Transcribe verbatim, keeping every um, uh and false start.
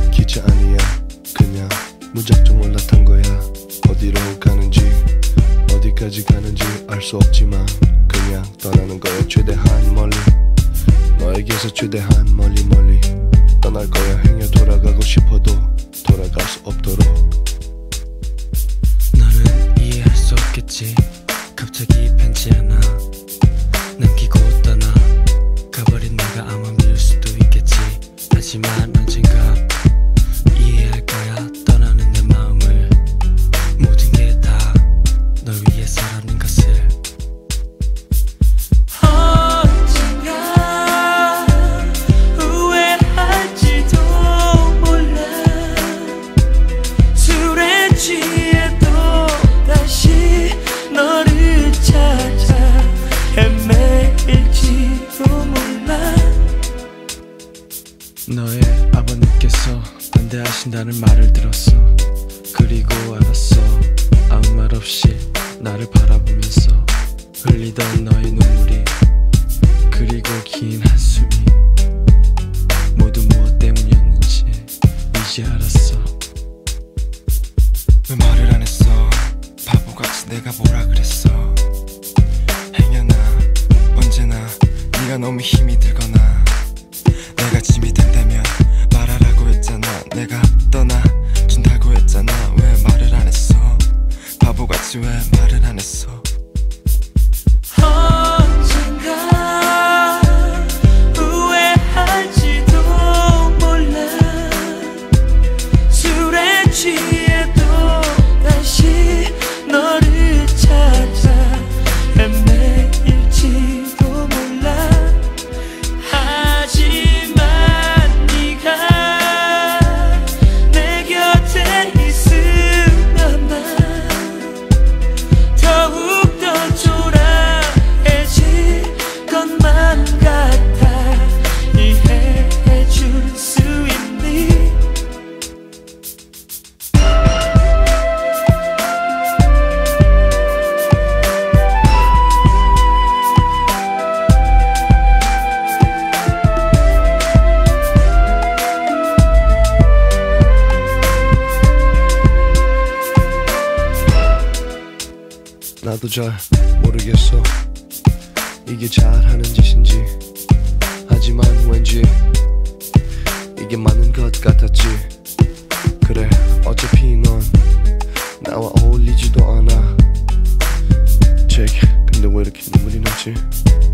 기차 아니야 그냥 무작정 올라탄 거야. 어디로 가는지 어디까지 가는지 알 수 없지만 그냥 떠나는 거야. 최대한 멀리 너에게서 최대한 멀리 멀리 떠날 거야. 행여 돌아가고 싶어도 돌아갈 수 없도록. 너는 이해할 수 없겠지. 갑자기 편지 하나 남기고 떠나 가버린 내가 아마 미울 수도 있겠지. 하지만 언젠가 이해할 거야. 떠나는 내 마음을 모든 게 다 널 위해서라는 것을. 언젠가 후회할지도 몰라. 술에 취해도 다시 너를 찾아 헤매일지도 몰라. 너의 아버님께서 반대하신다는 말을 들었어. 그리고 알았어. 아무 말 없이 나를 바라보면서 흘리던 너의 눈물이 그리고 긴 한숨이 모두 무엇 때문이었는지 이제 알았어. 왜 말을 안 했어. 바보같이 내가 뭐라 그랬어. 행여나 언제나 네가 너무 힘이 들거나 내가 짐이 된다면 말하라고 했잖아. 내가 떠나준다고 했잖아. 왜 말을 안 했어. 바보같이 왜 말을 안 했어. 언젠가 후회할지도 몰라. 술에 취해도 다시 너를 찾아 헤매일지도 몰라. 하지만 네가 내 곁에 있으면 난 더욱더 초라해질 것만 같아. 이해해줄 수 있니? 나도 잘 모르겠어 이게 잘하는 짓인지. 하지만 왠지 이게 맞는 것 같았지. 그래 어차피 넌 나와 어울리지도 않아. 잭 근데 왜 이렇게 눈물이 나지?